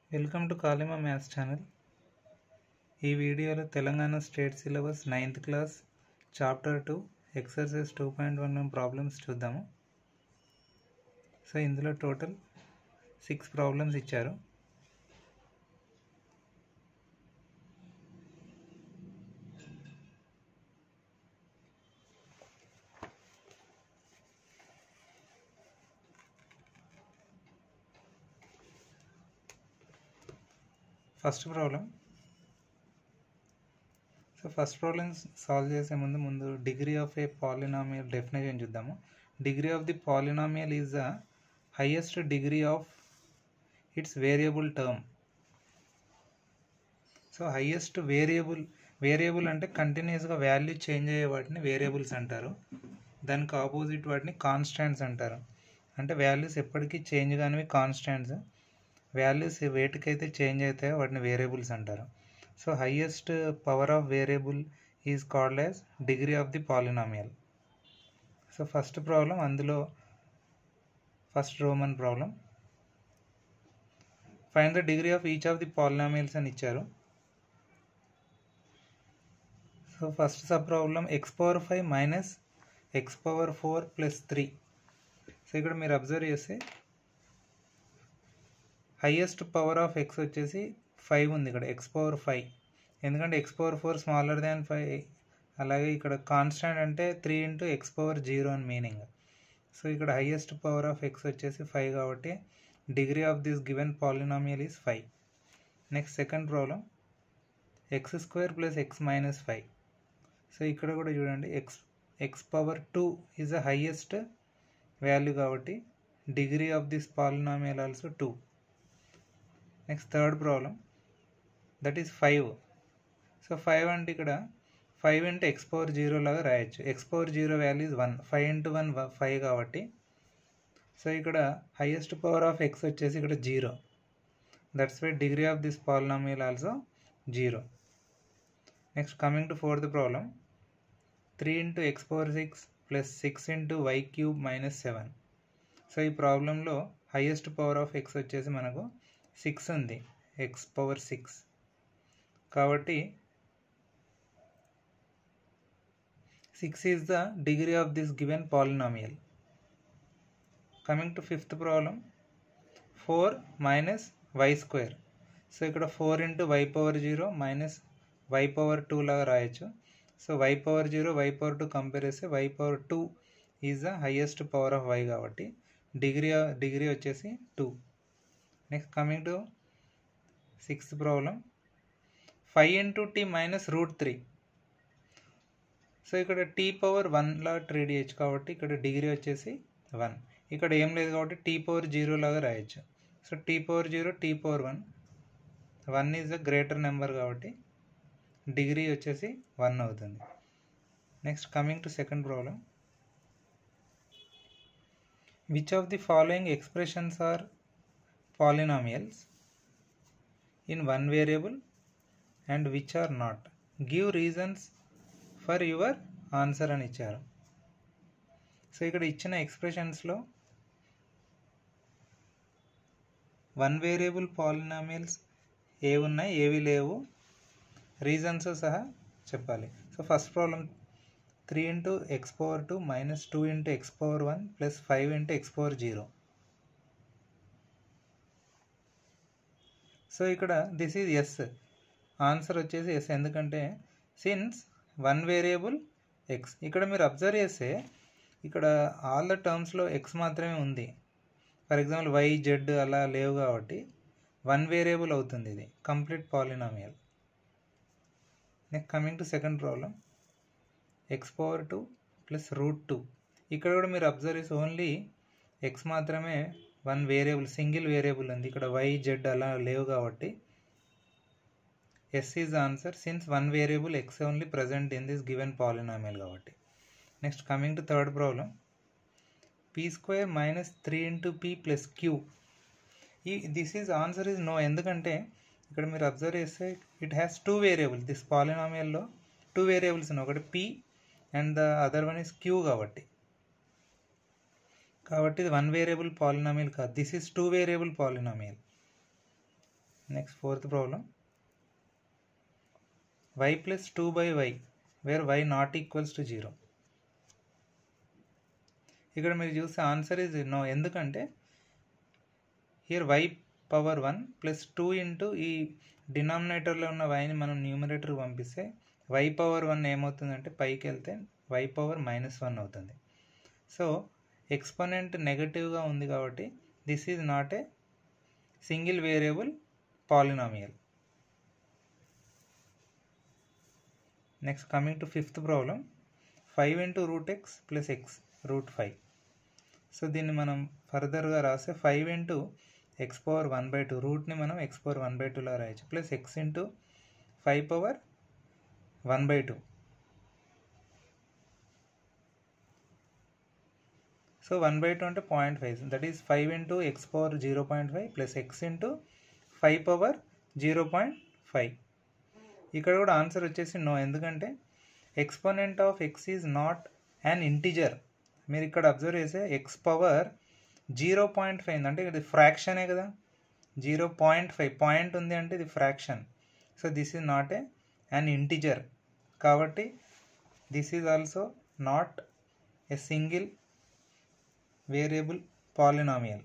Welcome to Kalima maths channel. ఈ వీడియోలో Telangana state syllabus 9th class chapter 2 exercise 2.1 problems చూద్దాము. So ఇందులో టోటల్ 6 ప్రాబ్లమ్స్ ఇచ్చారు. ఫస్ట్ ప్రాబ్లం సాల్వ్ చేసే ముందు degree of a polynomial definition చూద్దాము. Degree of the polynomial is the highest degree of its variable term. So highest variable అంటే కంటిన్యూస్గా value change అయ్యే వాటిని వేరియబుల్స్ అంటారు. దానికి ఆపోజిట్ వాటిని కాన్స్టాంట్స్ అంటారు. అంటే వాల్యూస్ ఎప్పటికీ చేంజ్ కానివి కాన్స్టాంట్స్, వాల్యూస్ వేటికైతే చేంజ్ అవుతాయో వాటిని వేరియబుల్స్ అంటారు. So highest power of variable is called as degree of the polynomial. So first problem, అందులో first roman problem, find the degree of each of the polynomials అని ఇచ్చారు. So first sub problem x⁵ minus x⁴ plus 3. So ఇక్కడ మీరు observe చేస్తే highest power of x వచ్చేసి 5 ఉంది ఇక్కడ, x⁵. ఎందుకంటే x⁴ స్మాలర్ దాన్ 5. అలాగే ఇక్కడ కాన్స్టాంట్ అంటే 3 × x⁴ అని మీనింగ్. సో ఇక్కడ హైయెస్ట్ పవర్ ఆఫ్ x వచ్చేసి 5 కాబట్టి degree of this given polynomial is 5. Next second problem x² + x - 5. So ఇక్కడ కూడా చూడండి, x⁴ is the highest value కాబట్టి degree of this polynomial also 2. Next third problem, that is 5. So 5 అంటే ఇక్కడ 5 × x⁴ లాగా రాయొచ్చు. x⁴ వాల్యూ ఇస్ 1, 5 × 1 5 కాబట్టి. So ఇక్కడ హైయెస్ట్ పవర్ ఆఫ్ x వచ్చేసి ఇక్కడ 0. That's why degree of this polynomial also 0. Next coming to fourth problem, 3 × x⁴ plus 6 × y³ - 7. So ఈ ప్రాబ్లంలో హైయెస్ట్ పవర్ ఆఫ్ x వచ్చేసి మనకు 6 ఉంది, x⁴ కాబట్టి 6 is the degree of this given polynomial. Coming to fifth problem, 4 - y². So ఇక్కడ 4 × y⁴ minus y⁴ లాగా రాయొచ్చు. So y⁴ y⁴ compare చేస్తే y⁴ is the highest power of y కాబట్టి degree వచ్చేసి 2. Next coming to sixth problem, 5 × t - √3. So ఇక్కడ t⁴1 లా treat చేయొచ్చు కాబట్టి ఇక్కడ డిగ్రీ వచ్చేసి 1. ఇక్కడ ఏం లేదు కాబట్టి t⁴0 లాగా రాయొచ్చు. So t⁴0 t⁴1, 1 is the greater number కాబట్టి డిగ్రీ వచ్చేసి 1 అవుతుంది. Next coming to second problem, which of the following expressions are polynomials in one variable and which are not? Give reasons for your answer అని ఇచ్చారు. So ఇక్కడ ఇచ్చిన ఎక్స్ప్రెషన్స్లో 1 variable polynomials ఏవి ఉన్నాయి, ఏవి లేవు, రీజన్స్ సహా చెప్పాలి. So first problem 3 × x⁴ minus 2 × x⁴ plus 5 × x⁴. So ఇక్కడ దిస్ ఈజ్ ఎస్, ఆన్సర్ వచ్చేసి ఎస్. ఎందుకంటే సిన్స్ 1 వేరియబుల్ ఎక్స్. ఇక్కడ మీరు అబ్జర్వ్ చేస్తే ఇక్కడ ఆల్ ద టర్మ్స్లో ఎక్స్ మాత్రమే ఉంది. ఫర్ ఎగ్జాంపుల్ వై జెడ్ అలా లేవు కాబట్టి 1 వేరియబుల్ అవుతుంది, ఇది complete polynomial. Next coming to second problem, x⁴ plus √2. ఇక్కడ కూడా మీరు అబ్జర్వ్ చేసి ఓన్లీ ఎక్స్ మాత్రమే 1 వేరియబుల్, సింగిల్ వేరియబుల్ ఉంది. ఇక్కడ వై జెడ్ అలా లేవు కాబట్టి yes is answer, since 1 variable X only present in this given polynomial కాబట్టి. Next coming to third problem, p² - 3 × p + q. This is answer is no. ఎందుకంటే ఇక్కడ మీరు అబ్జర్వ్ చేస్తే ఇట్ హ్యాస్ 2 వేరియబుల్స్. దిస్ పాలినామియల్లో 2 variables ఉన్నాయి, ఒకటి p and the other one is q కాబట్టి ఇది 1 వేరియబుల్ పాలినామియల్ కాదు, this is 2 variable polynomial. Next fourth problem, y plus 2 by y where y not equals to 0. ఇక్కడ మీరు చూస్తే ఆన్సర్ ఇస్ నో. ఎందుకంటే here y power 1 plus 2 into ఈ డినామినేటర్లో ఉన్న వైని మనం న్యూమరేటర్కి పంపిస్తే y పవర్ 1 ఏమవుతుందంటే పైకి వెళ్తే y పవర్ -1 అవుతుంది. సో ఎక్స్పోనెంట్ నెగటివ్గా ఉంది కాబట్టి this is not a single variable polynomial. Next coming to fifth problem, 5 into root x plus x root 5. So దీన్ని మనం ఫర్దర్గా రాస్తే 5 into x power 1/2, రూట్ని మనం x power 1/2లా రాయచ్చు, plus x into 5 power 1/2. So 1/2 అంటే 0.5, that is 5 into x power 0.5 plus x into 5 power 0.5. ఇక్కడ కూడా ఆన్సర్ వచ్చేసి నో. ఎందుకంటే exponent of X is not an integer. మీరు ఇక్కడ అబ్జర్వ్ చేస్తే ఎక్స్ పవర్ 0.5 అంటే ఇది ఫ్రాక్షనే కదా, 0.5 పాయింట్ ఉంది అంటే ఇది ఫ్రాక్షన్. So this is not a an integer, కాబట్టి this is also not a single variable polynomial.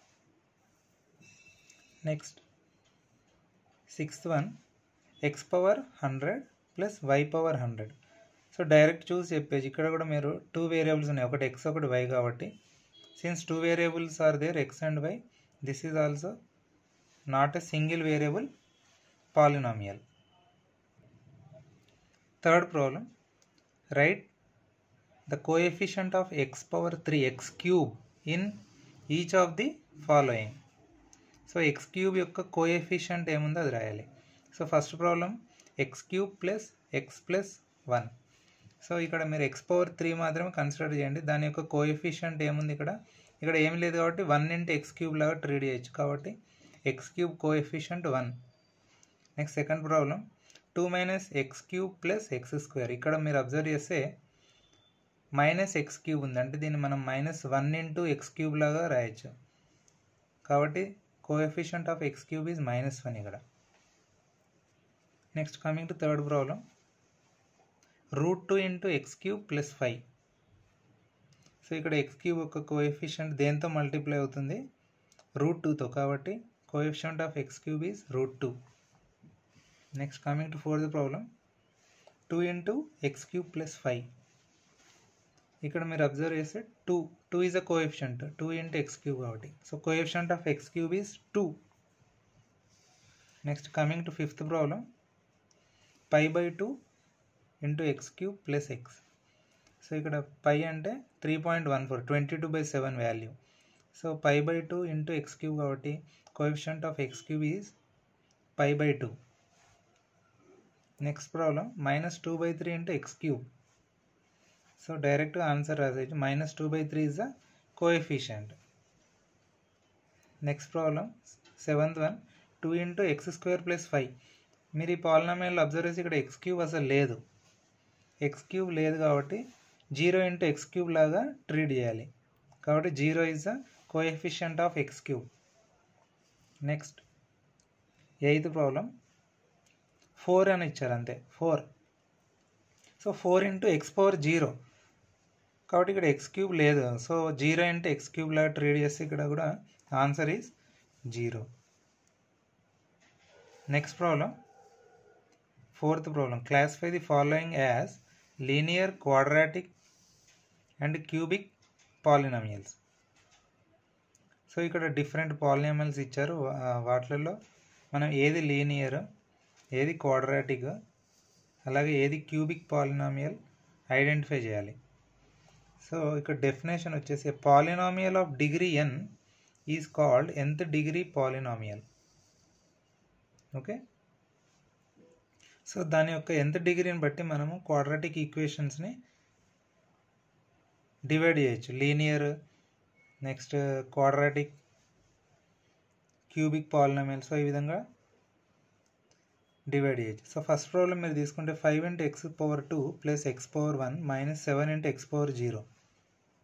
Next sixth one, x power 100 plus y power 100. So direct చూసి చెప్పేసి ఇక్కడ కూడా మీరు 2 వేరియబుల్స్ ఉన్నాయి, ఒకటి x ఒకటి y కాబట్టి since 2 variables are there x and y, this is also not a single variable polynomial. Third problem, write the coefficient of x power 3 x cube in each of the following. So x cube యొక్క coefficient ఏముందో అది రాయాలి. So first problem x cube plus x plus 1. So ఇక్కడ మీరు x power 3 మాత్రమే consider చేయండి, దాని యొక్క కోఎఫిషియంట్ ఏముంది ఇక్కడ ఏమి లేదు కాబట్టి 1 into x క్యూబ్ లాగా ట్రీట్ చేయొచ్చు, కాబట్టి x cube coefficient 1. Next second problem 2 minus x cube plus x square. ఇక్కడ మీరు అబ్జర్వ్ చేస్తే మైనస్ ఎక్స్ క్యూబ్ ఉంది అంటే దీన్ని మనం -1 into x క్యూబ్ లాగా రాయొచ్చు, కాబట్టి coefficient of x cube is -1 ఇక్కడ. Next coming to third problem, √2 into x cube plus 5. So ఇక్కడ x క్యూబ్ యొక్క కోఎఫిషియంట్ దేంతో మల్టిప్లై అవుతుంది, √2తో, కాబట్టి coefficient of x cube is √2. Next coming to fourth problem, 2 into x cube plus 5. ఇక్కడ మీరు observe చేస్తే 2 is a coefficient, 2 into x cube కాబట్టి, so coefficient of x cube is 2. Next coming to fifth problem, π/2 into x cube plus x. So ఇక్కడ π అంటే 3.14, 22/7 value. So π/2 into x cube కాబట్టి coefficient of x cube is π/2. Next problem -2/3 into x cube. So డైరెక్ట్గా answer రాసేయచ్చు, -2/3 is the coefficient. Next problem seventh one, 2 into x square plus 5. మీరు ఈ polynomial observe చేసి ఇక్కడ x cube అసలు లేదు, x cube లేదు కాబట్టి 0 into x క్యూబ్ లాగా ట్రీట్ చేయాలి, కాబట్టి 0 is the coefficient of x cube. Next eighth problem 4 అని ఇచ్చారు అంతే, 4. సో 4 into x పవర్ 0, కాబట్టి ఇక్కడ x క్యూబ్ లేదు, సో 0 into x క్యూబ్ లాగా ట్రీట్ చేస్తే ఇక్కడ కూడా answer is 0. Next problem fourth problem, classify the following as linear, quadratic and cubic polynomials. So ఇక్కడ డిఫరెంట్ పాలినామియల్స్ ఇచ్చారు, వాటిల్లో మనం ఏది లీనియర్, ఏది క్వాడ్రాటిక్, అలాగే ఏది క్యూబిక్ పాలినామియల్ ఐడెంటిఫై చేయాలి. సో ఇక్కడ డెఫినేషన్ వచ్చేసి polynomial of degree n is called nth degree polynomial. Okay, so దాని యొక్క nth డిగ్రీని బట్టి మనము క్వాడ్రాటిక్ ఈక్వేషన్స్ని డివైడ్ చేయొచ్చు, linear, next quadratic, cubic polynomial. So ఈ విధంగా డివైడ్ చేయొచ్చు. సో ఫస్ట్ ప్రాబ్లం మీరు తీసుకుంటే 5 into x power 2 plus x power 1 minus 7 into x power 0.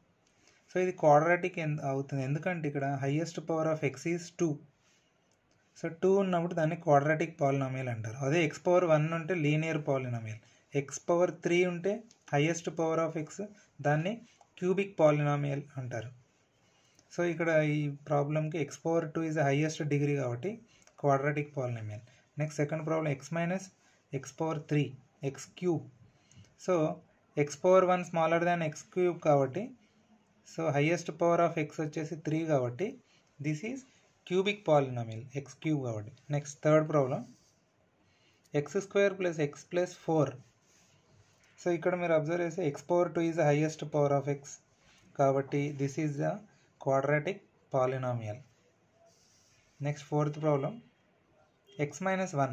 So ఇది క్వాడ్రాటిక్ అవుతుంది, ఎందుకంటే ఇక్కడ highest power of x is 2. So 2 ఉన్నప్పుడు దాన్ని క్వాడ్రాటిక్ పాలినామియల్ అంటారు. అదే x పవర్ 1 ఉంటే లీనియర్ పాలినామియల్, x పవర్ 3 ఉంటే హైయెస్ట్ పవర్ ఆఫ్ x, దాన్ని క్యూబిక్ పాలినామియల్ అంటారు. సో ఇక్కడ ఈ ప్రాబ్లంకి x power 2 is the highest degree కాబట్టి quadratic polynomial. Next second problem x minus x power 3 x cube. So x power 1 smaller than x cube కాబట్టి so highest power of x వచ్చేసి 3 కాబట్టి this is cubic polynomial x cube కాబట్టి. Next third problem x square plus x plus 4. So ఇక్కడ మీరు observe చేస్తే x power 2 is the highest power of x కాబట్టి this is the quadratic polynomial. Next fourth problem x minus 1.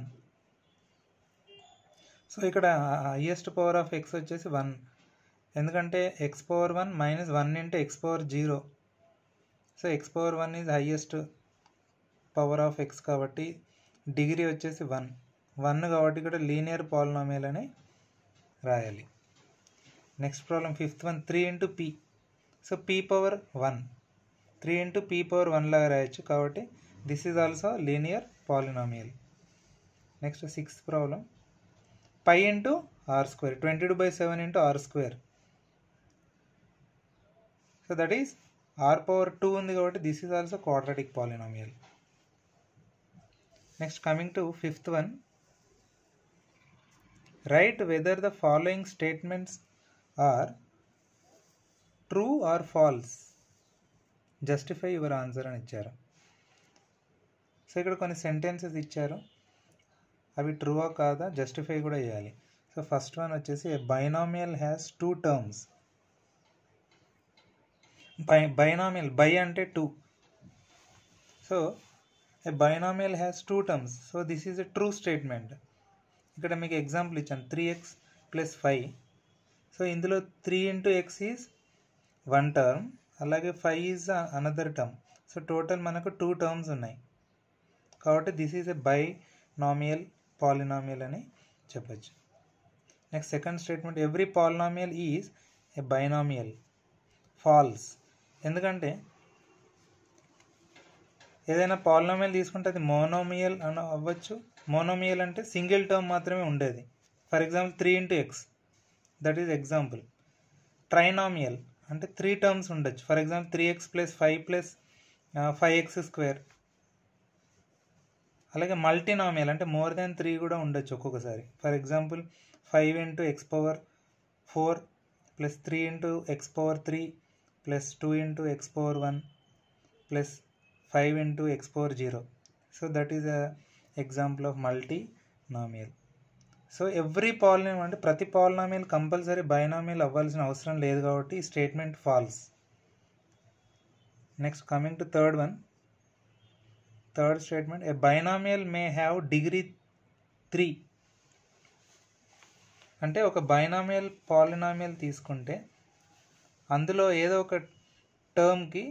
So ఇక్కడ highest power of x వచ్చేసి 1, ఎందుకంటే x power 1 minus 1 into x power 0. So x power 1 is highest power of x కాబట్టి degree వచ్చేసి 1 కాబట్టి ఇక్కడ linear polynomial అని రాయాలి. Next problem fifth one 3 into p. So p power 1 3 into p power 1 లాగా రాయొచ్చు కాబట్టి this is also linear polynomial. Next sixth problem pi into r square 22/7 into r square. So that is r power 2 ఉంది కాబట్టి this is also quadratic polynomial. Next coming to fifth one, write whether the following statements are true or false, justify your answer అని ఇచ్చారు. So ఇక్కడ కొన్ని sentences ఇచ్చారు, అవి ట్రూవా కాదా justify కూడా చేయాలి. సో ఫస్ట్ వన్ వచ్చేసి a binomial has 2 terms. Binomial bi అంటే 2. So a binomial has 2 terms. So this is a true statement. ఇక్కడ మీకు ఎగ్జాంపుల్ ఇచ్చాను 3x ప్లస్ 5. సో ఇందులో 3 ఇంటూ ఎక్స్ ఈజ్ 1 టర్మ్, అలాగే 5 is another term. So total మనకు 2 terms ఉన్నాయి కాబట్టి this is a binomial polynomial అని చెప్పచ్చు. Next second statement every polynomial is a binomial. False, ఎందుకంటే ఏదైనా పాలినామియల్ తీసుకుంటే అది మోనోమియల్ అని అవ్వచ్చు. మోనోమియల్ అంటే సింగిల్ టర్మ్ మాత్రమే ఉండేది. For example 3 into x, that is example. Trinomial అంటే 3 టర్మ్స్ ఉండొచ్చు. For example 3x plus 5 plus 5x square. అలాగే మల్టీనామియల్ అంటే మోర్ దాన్ 3 కూడా ఉండొచ్చు ఒక్కొక్కసారి. For example 5 into x power 4 plus 3 into x power 3 plus 2 into x power 1 plus 5 into x power 0. So that is a example of multinomial. So every polynomial అంటే ప్రతి polynomial compulsory binomial అవ్వాల్సిన అవసరం లేదు కాబట్టి ఈ statement false. Next coming to third one, third statement a binomial may have degree 3. అంటే ఒక binomial polynomial తీసుకుంటే అందులో ఏదో ఒక టర్మ్కి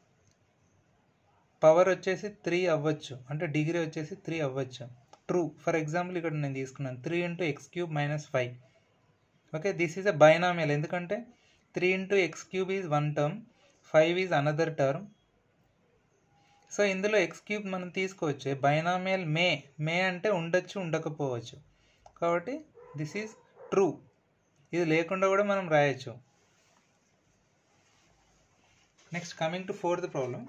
పవర్ వచ్చేసి 3 అవ్వచ్చు, అంటే డిగ్రీ వచ్చేసి 3 అవ్వచ్చు. ట్రూ. ఫర్ ఎగ్జాంపుల్ ఇక్కడ నేను తీసుకున్నాను 3 into x cube minus 5. Okay, this is a binomial ఎందుకంటే 3 into x cube is 1 term, 5 is another term. So ఇందులో ఎక్స్ క్యూబ్ మనం తీసుకోవచ్చు. బైనామియల్ మే అంటే ఉండొచ్చు ఉండకపోవచ్చు కాబట్టి దిస్ ఈజ్ ట్రూ. ఇది లేకుండా కూడా మనం రాయొచ్చు. Next coming to fourth problem,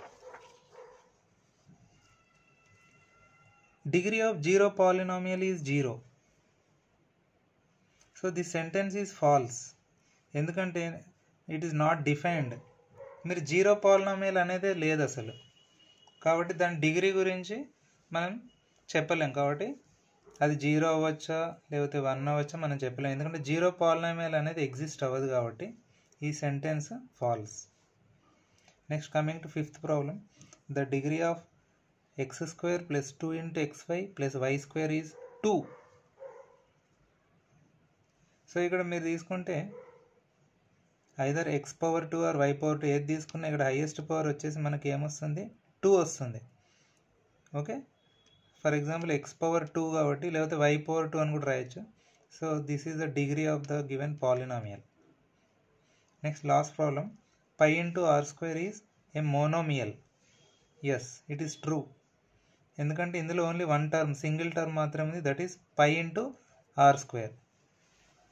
degree of zero polynomial is 0. So this sentence is false ఎందుకంటే ఇట్ ఈస్ నాట్ డిఫైన్డ్. మీరు జీరో పాలినామియల్ అనేదే లేదు అసలు కాబట్టి దాని డిగ్రీ గురించి మనం చెప్పలేం. కాబట్టి అది 0 అవ్వచ్చా లేకపోతే 1 అవ్వచ్చా మనం చెప్పలేం, ఎందుకంటే జీరో పాలినామియల్ అనేది ఎగ్జిస్ట్ అవ్వదు కాబట్టి ఈ sentence false. Next coming to fifth problem, the degree of x square plus 2 into xy plus y square is 2. So ఇక్కడ మీరు తీసుకుంటే either x power 2 or y power 2 ఏది తీసుకున్నా ఇక్కడ హైయెస్ట్ పవర్ వచ్చేసి మనకి ఏమొస్తుంది 2 వస్తుంది. Okay, for example x power 2 కాబట్టి లేకపోతే y పవర్ 2 అని కూడా రాయొచ్చు. So this is the degree of the given polynomial. Next last problem, pi into r square is a monomial. Yes, it is true. ఎందుకంటే ఇందులో only one term single term మాత్రమే ఉంది, that is pi into r square.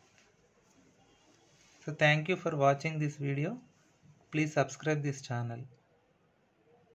So thank you for watching this video. Please subscribe this channel.